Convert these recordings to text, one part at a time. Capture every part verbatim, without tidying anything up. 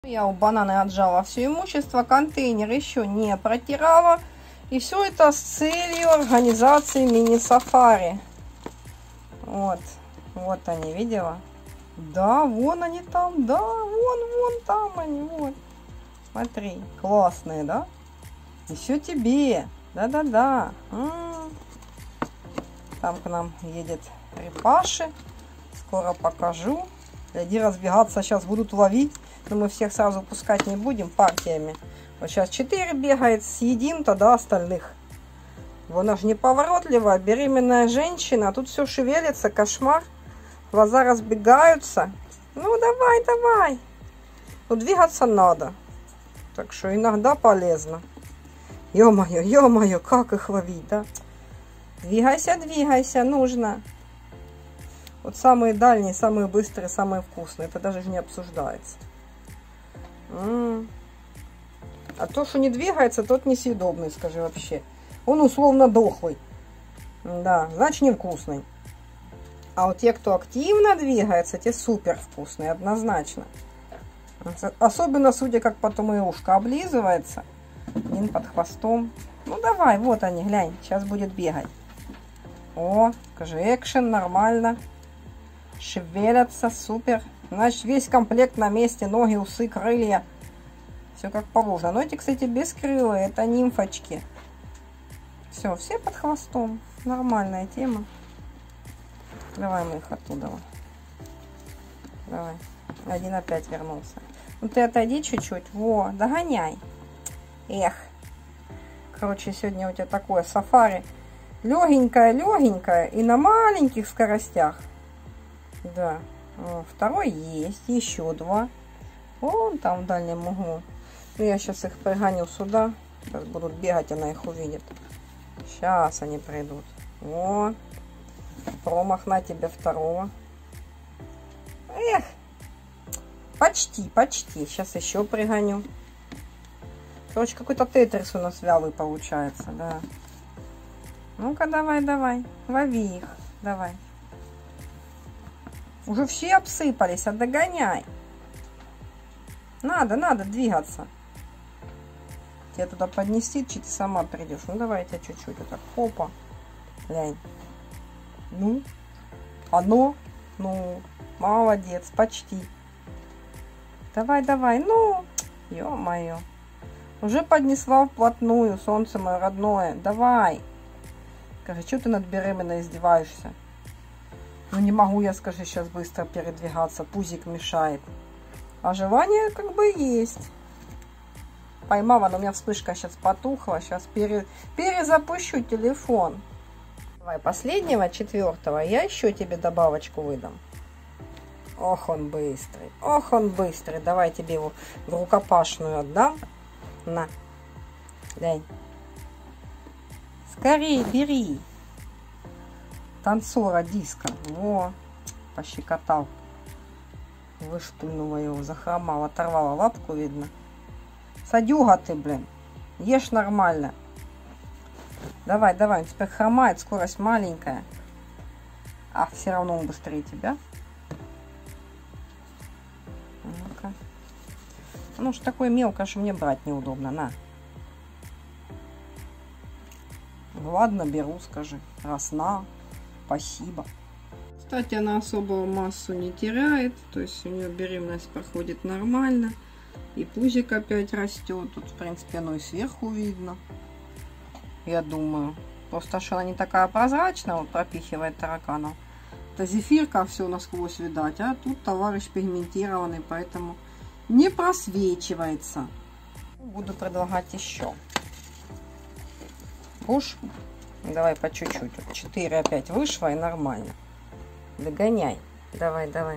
Я у банана отжала все имущество, контейнер еще не протирала. И все это с целью организации мини-сафари. Вот, вот они, видела? Да, вон они там, да, вон, вон там они, вот. Смотри, классные, да? Еще тебе, да-да-да. Там к нам едет Репаши. Скоро покажу. Гляди, разбегаться сейчас будут ловить. Но мы всех сразу пускать не будем партиями. Вот сейчас четыре бегает, съедим тогда остальных. Вон аж неповоротливая, беременная женщина. А тут все шевелится, кошмар. Глаза разбегаются. Ну давай, давай. Ну двигаться надо. Так что иногда полезно. Ё-моё, ё-моё, как их ловить, да? Двигайся, двигайся, нужно. Вот самые дальние, самые быстрые, самые вкусные. Это даже не обсуждается. М-м. А то, что не двигается, тот несъедобный, скажи вообще. Он условно дохлый. Да, значит невкусный. А вот те, кто активно двигается, те супер вкусные, однозначно. Особенно, судя как потом и ушко облизывается. Один под хвостом. Ну давай, вот они, глянь, сейчас будет бегать. О, скажи, экшен, нормально. Шевелятся, супер. Значит, весь комплект на месте, ноги, усы, крылья. Все как положено. Но эти, кстати, бескрылые, это нимфочки. Все, все под хвостом. Нормальная тема. Давай мы их оттуда. Давай. Один опять вернулся. Ну ты отойди чуть-чуть. Во, догоняй. Эх. Короче, сегодня у тебя такое сафари. Легенькое, легенькое. И на маленьких скоростях. Да. О, второй есть. Еще два. Вон там в дальнем углу. Ну, я сейчас их пригоню сюда. Сейчас будут бегать, она их увидит. Сейчас они придут. О. Промах на тебе второго. Эх. Почти, почти. Сейчас еще пригоню. Короче, какой-то тетрис у нас вялый получается, да. Ну-ка, давай, давай. Лови их. Давай. Уже все обсыпались, а догоняй. Надо, надо двигаться. Тебя туда поднести, чи ты сама придешь. Ну, давай я тебя чуть-чуть вот так. Опа. Глянь. Ну. Оно. Ну. Молодец. Почти. Давай, давай. Ну. Ё-моё. Уже поднесла вплотную, солнце мое родное. Давай. Скажи, что ты над беременной издеваешься? Ну не могу я, скажи, сейчас быстро передвигаться. Пузик мешает. А желание как бы есть. Поймала, но у меня вспышка сейчас потухла. Сейчас пере... перезапущу телефон. Давай последнего, четвертого. Я еще тебе добавочку выдам. Ох, он быстрый. Ох, он быстрый. Давай я тебе его в рукопашную отдам. На. Дай. Скорее бери. Танцора диска. Во. Пощекотал. Выштульнула его, захромал. Оторвала лапку, видно. Садюга ты, блин. Ешь нормально. Давай, давай. Он теперь хромает. Скорость маленькая. А, все равно он быстрее тебя. Ну-ка. Ну что такое мелкое, что мне брать неудобно. На. Ладно, беру, скажи. Раз на. Спасибо. Кстати, она особо массу не теряет. То есть у нее беременность проходит нормально. И пузик опять растет. Тут, в принципе, оно и сверху видно. Я думаю. Просто что она не такая прозрачная, вот пропихивает тараканов. Это зефирка все насквозь видать. А тут товарищ пигментированный, поэтому не просвечивается. Буду предлагать еще. Уж. Давай по чуть-чуть. четыре опять вышло и нормально. Догоняй. Давай, давай.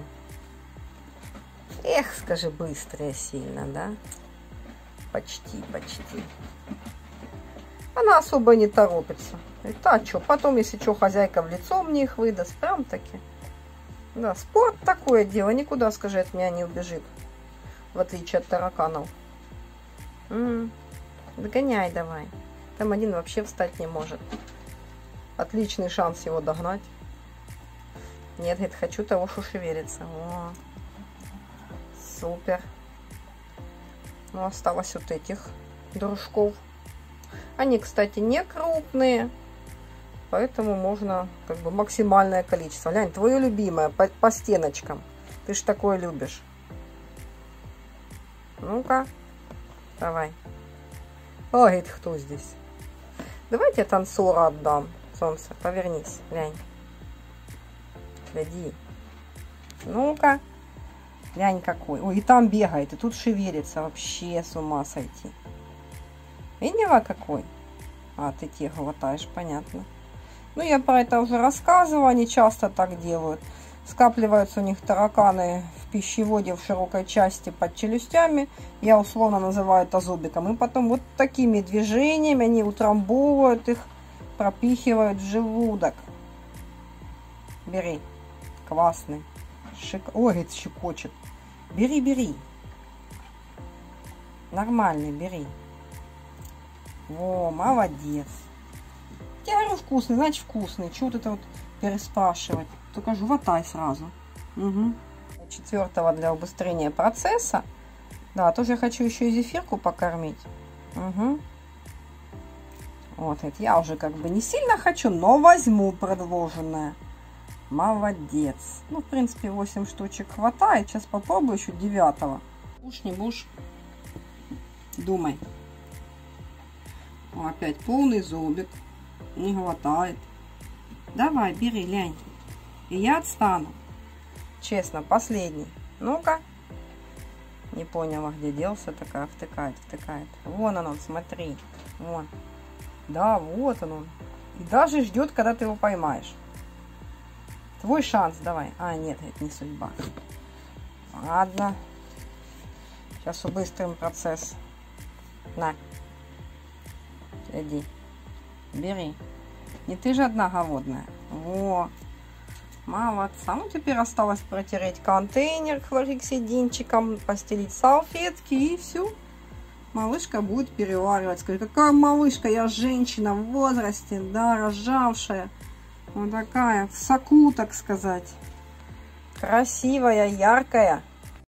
Эх, скажи, быстрее сильно, да? Почти, почти. Она особо не торопится. И так, что, потом, если что, хозяйка в лицо мне их выдаст. Прям таки. Да, спорт такое дело. Никуда, скажи, от меня не убежит. В отличие от тараканов. М-м. Догоняй давай. Там один вообще встать не может. Отличный шанс его догнать. Нет, говорит, хочу того, что шевелится. О, супер. Ну, осталось вот этих дружков. Они, кстати, не крупные, поэтому можно как бы максимальное количество. Глянь, твое любимое по, по стеночкам. Ты ж такое любишь. Ну-ка, давай. Ой, это кто здесь? Давайте танцора отдам. Солнце, повернись, глянь. Гляди. Ну-ка. Глянь какой. Ой, и там бегает, и тут шевелится. Вообще с ума сойти. Видела какой? А, ты те глотаешь, понятно. Ну, я про это уже рассказывала. Они часто так делают. Скапливаются у них тараканы в пищеводе в широкой части под челюстями. Я условно называю это зубиком. И потом вот такими движениями они утрамбовывают их, пропихивают в желудок. Бери. Классный. Шик... Ой, это щекочет. Бери, бери. Нормальный, бери. Во, молодец. Я говорю, вкусный, значит вкусный. Чего вот это вот переспрашивать? Только животай сразу. Угу. Четвертого для убыстрения процесса. Да, тоже я хочу еще и зефирку покормить. Угу. Вот это я уже как бы не сильно хочу, но возьму предложенное. Молодец. Ну, в принципе, восемь штучек хватает. Сейчас попробую еще девятого. Уж не будешь. Думай. О, опять полный зубик. Не хватает. Давай, бери, лянь. И я отстану. Честно, последний. Ну-ка. Не поняла, где делся. Такая втыкает, втыкает. Вон он, он, смотри. Вон. Да, вот он, он. И даже ждет, когда ты его поймаешь. Твой шанс, давай. А, нет, это не судьба. Ладно. Сейчас убыстрим процесс. На. Иди. Бери. Не ты же одна голодная. Во. Молодца. Ну, теперь осталось протереть контейнер хлорексидинчиком, постелить салфетки и все. Малышка будет переваривать. Скажи, какая малышка? Я женщина в возрасте, да, рожавшая. Вот такая, в соку, так сказать. Красивая, яркая.